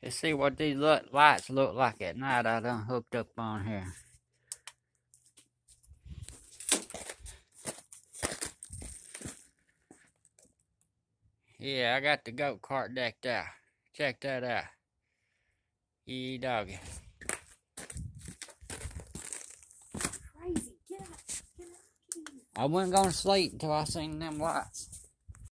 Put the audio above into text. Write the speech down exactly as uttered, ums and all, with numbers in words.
Let's see what these lights look like at night. I done hooked up on here. Yeah, I got the goat cart decked out. Check that out. Yee doggy. Crazy. Get out. Get out. Get out. I wasn't gonna sleep until I seen them lights.